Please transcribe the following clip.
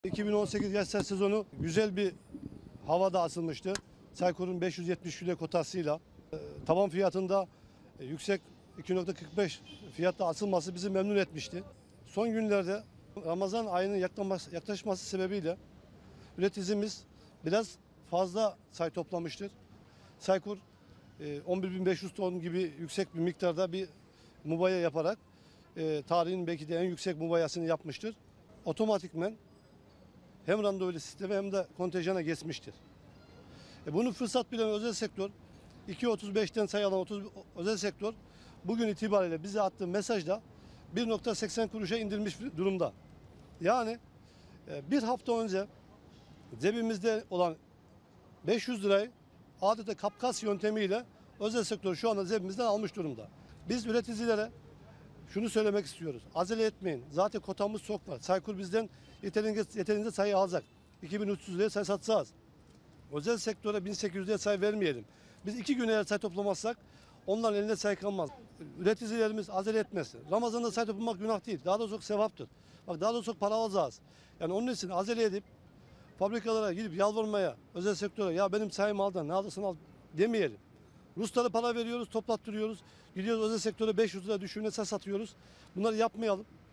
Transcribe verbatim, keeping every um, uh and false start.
iki bin on sekiz yaz sezonu güzel bir havada asılmıştı. Çaykur'un beş yüz yetmiş kilo kotasıyla e, taban fiyatında e, yüksek iki nokta kırk beş fiyatta asılması bizi memnun etmişti. Son günlerde Ramazan ayının yaklaşması, yaklaşması sebebiyle üreticimiz biraz fazla çay toplamıştır. Çaykur e, on bir bin beş yüz ton gibi yüksek bir miktarda bir mubaya yaparak e, tarihin belki de en yüksek mubayasını yapmıştır. Otomatikmen hem randevu sistemi hem de kontenjana geçmiştir. E bunu fırsat bilen özel sektör, iki otuz beşten sayı alan otuz özel sektör bugün itibariyle bize attığı mesajda bir nokta seksen kuruşa indirmiş durumda. Yani e, bir hafta önce cebimizde olan beş yüz lirayı adeta kapkas yöntemiyle özel sektör şu anda cebimizden almış durumda. Biz üreticilere şunu söylemek istiyoruz. Acele etmeyin. Zaten kotamız çok var. Çaykur bizden yeterince, yeterince sayı alacak. iki bin üç yüz liraya sayı satacağız. Özel sektöre bin sekiz yüz liraya sayı vermeyelim. Biz iki gün eğer sayı toplamazsak onların elinde sayı kalmaz. Üreticilerimiz acele etmesin. Ramazan'da sayı toplamak günah değil. Daha da çok sevaptır. Bak daha da çok para alacağız. Yani onun için acele edip fabrikalara gidip yalvarmaya, özel sektöre ya benim sayımı al da ne alırsan al demeyelim. Ruslara para veriyoruz, toplattırıyoruz. Gidiyoruz özel sektöre beş yüz lira düşüğüne say satıyoruz. Bunları yapmayalım.